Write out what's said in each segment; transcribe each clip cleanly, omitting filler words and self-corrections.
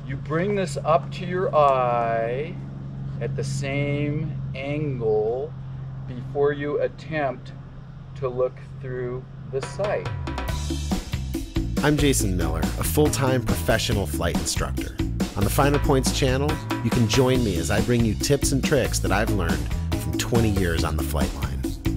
You bring this up to your eye at the same angle before you attempt to look through the sight. I'm Jason Miller, a full-time professional flight instructor. On the Finer Points channel, you can join me as I bring you tips and tricks that I've learned from 20 years on the flight line.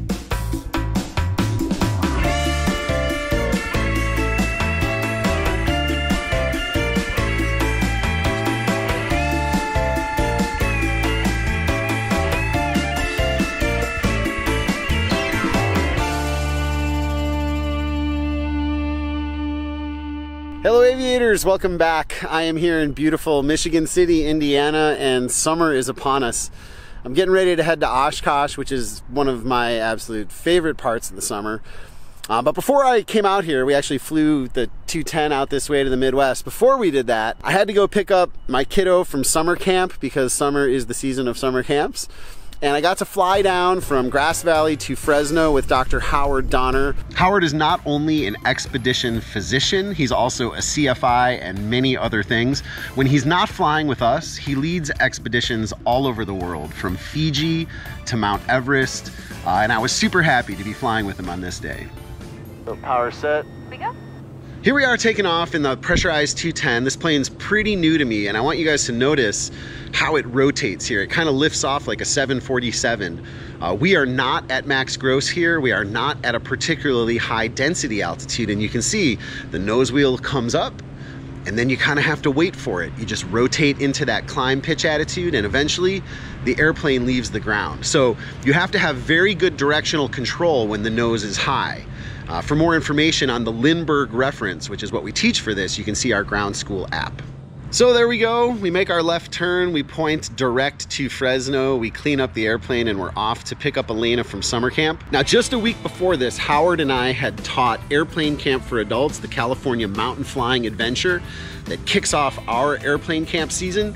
Hello aviators, welcome back. I am here in beautiful Michigan City, Indiana, and summer is upon us. I'm getting ready to head to Oshkosh, which is one of my absolute favorite parts of the summer. But before I came out here, we actually flew the 210 out this way to the Midwest. Before we did that, I had to go pick up my kiddo from summer camp because summer is the season of summer camps. And I got to fly down from Grass Valley to Fresno with Dr. Howard Donner. Howard is not only an expedition physician, he's also a CFI and many other things. When he's not flying with us, he leads expeditions all over the world, from Fiji to Mount Everest. And I was super happy to be flying with him on this day. So power set. We go. Here we are taking off in the pressurized 210. This plane's pretty new to me, and I want you guys to notice how it rotates here. It kind of lifts off like a 747. We are not at max gross here. We are not at a particularly high density altitude, and you can see the nose wheel comes up, and then you kind of have to wait for it. You just rotate into that climb pitch attitude, and eventually the airplane leaves the ground. So you have to have very good directional control when the nose is high. For more information on the Lindbergh reference, which is what we teach for this, you can see our ground school app. So there we go. We make our left turn. We point direct to Fresno. We clean up the airplane and we're off to pick up Elena from summer camp. Now, just a week before this, Howard and I had taught Airplane Camp for Adults, the California mountain flying adventure that kicks off our airplane camp season.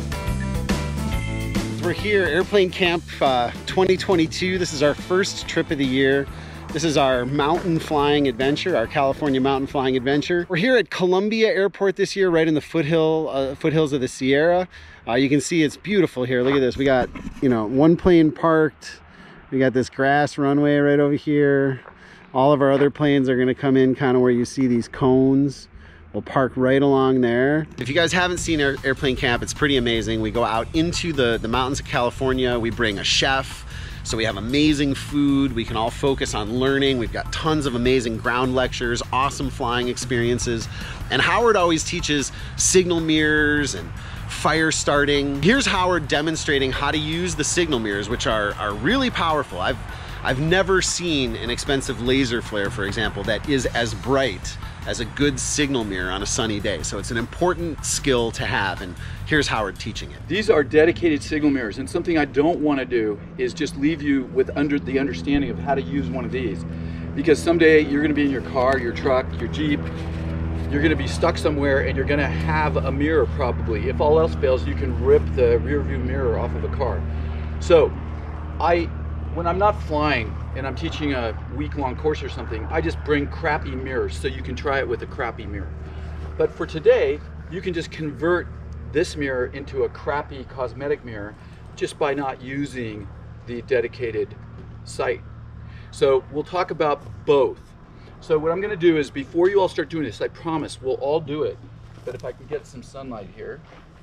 We're here, Airplane Camp 2022. This is our first trip of the year. This is our mountain flying adventure, our California mountain flying adventure. We're here at Columbia Airport this year, right in the foothills of the Sierra. You can see it's beautiful here. Look at this. We got, one plane parked. We got this grass runway right over here. All of our other planes are gonna come in kind of where you see these cones. We'll park right along there. If you guys haven't seen Airplane Camp, it's pretty amazing. We go out into the mountains of California. We bring a chef. So we have amazing food, we can all focus on learning, we've got tons of amazing ground lectures, awesome flying experiences, and Howard always teaches signal mirrors and fire starting. Here's Howard demonstrating how to use the signal mirrors, which are really powerful. I've never seen an expensive laser flare, for example, that is as bright as a good signal mirror on a sunny day. So it's an important skill to have, and here's Howard teaching it. These are dedicated signal mirrors, and something I don't want to do is just leave you with the understanding of how to use one of these. Because someday you're going to be in your car, your truck, your Jeep, you're going to be stuck somewhere and you're going to have a mirror probably. If all else fails, you can rip the rear view mirror off of a car. So when I'm not flying and I'm teaching a week-long course or something, I just bring crappy mirrors so you can try it with a crappy mirror. But for today, you can just convert this mirror into a crappy cosmetic mirror just by not using the dedicated sight. So we'll talk about both. So what I'm gonna do is, before you all start doing this, I promise we'll all do it, but if I can get some sunlight here.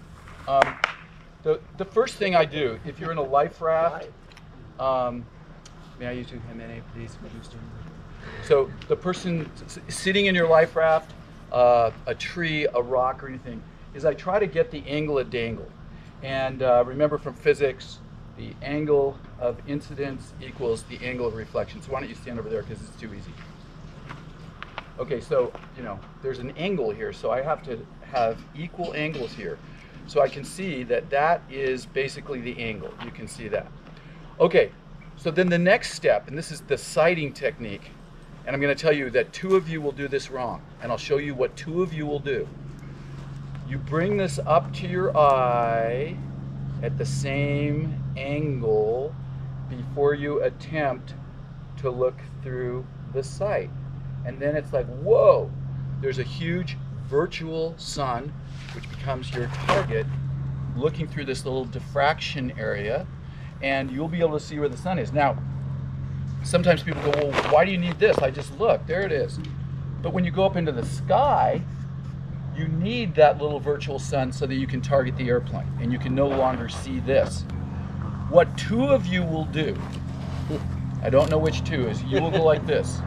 The first thing I do, if you're in a life raft, may I use your hand, please? So the person sitting in your life raft, a tree, a rock, or anything, is I try to get the angle at dangle. And remember from physics, the angle of incidence equals the angle of reflection. So why don't you stand over there, because it's too easy. Okay, so there's an angle here, so I have to have equal angles here. So I can see that that is basically the angle. You can see that. Okay, so then the next step, and this is the sighting technique, and I'm going to tell you that 2 of you will do this wrong, and I'll show you what 2 of you will do. You bring this up to your eye at the same angle before you attempt to look through the sight. And then it's like, whoa, there's a huge virtual sun, which becomes your target, looking through this little diffraction area, and you'll be able to see where the sun is. Now, sometimes people go, well, why do you need this? I just look, there it is. But when you go up into the sky, you need that little virtual sun so that you can target the airplane, and you can no longer see this. What two of you will do, I don't know which two, is you will go like this.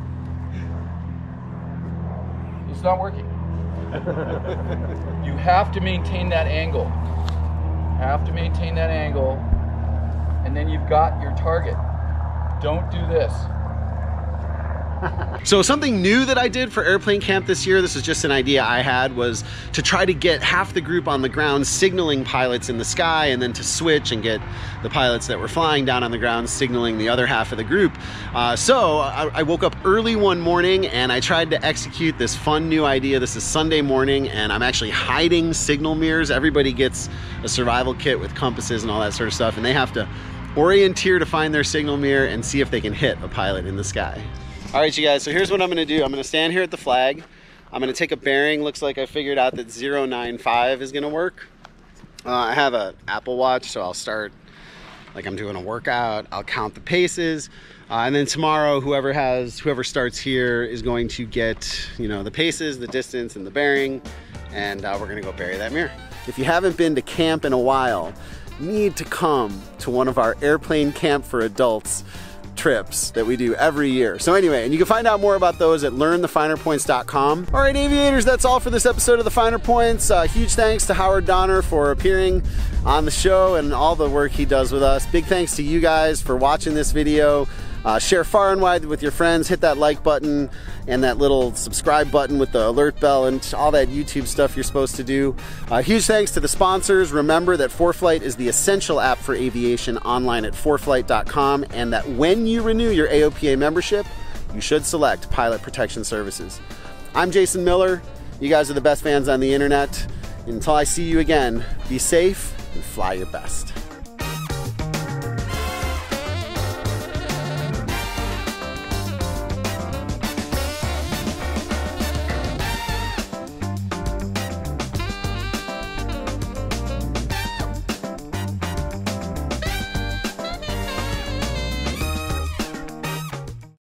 It's not working. You have to maintain that angle. Have to maintain that angle, and then you've got your target. Don't do this. So something new that I did for airplane camp this year, this is just an idea I had, was to try to get half the group on the ground signaling pilots in the sky, and then to switch and get the pilots that were flying down on the ground signaling the other half of the group. So I woke up early one morning and I tried to execute this fun new idea. This is Sunday morning and I'm actually hiding signal mirrors. Everybody gets a survival kit with compasses and all that sort of stuff, and they have to orienteer to find their signal mirror and see if they can hit a pilot in the sky. All right, you guys, so here's what I'm gonna do. I'm gonna stand here at the flag. I'm gonna take a bearing. Looks like I figured out that 095 is gonna work. I have an Apple Watch, so I'll start like I'm doing a workout. I'll count the paces. And then tomorrow, whoever starts here is going to get, the paces, the distance, and the bearing, and we're gonna go bury that mirror. If you haven't been to camp in a while, you need to come to one of our airplane camp for adults trips that we do every year. So anyway, and you can find out more about those at learnthefinerpoints.com. All right, aviators, that's all for this episode of The Finer Points. Huge thanks to Howard Donner for appearing on the show and all the work he does with us. Big thanks to you guys for watching this video. Share far and wide with your friends, hit that like button and that little subscribe button with the alert bell and all that YouTube stuff you're supposed to do. Huge thanks to the sponsors. Remember that ForeFlight is the essential app for aviation online at foreflight.com, and that when you renew your AOPA membership, you should select Pilot Protection Services. I'm Jason Miller. You guys are the best fans on the internet. Until I see you again, be safe and fly your best.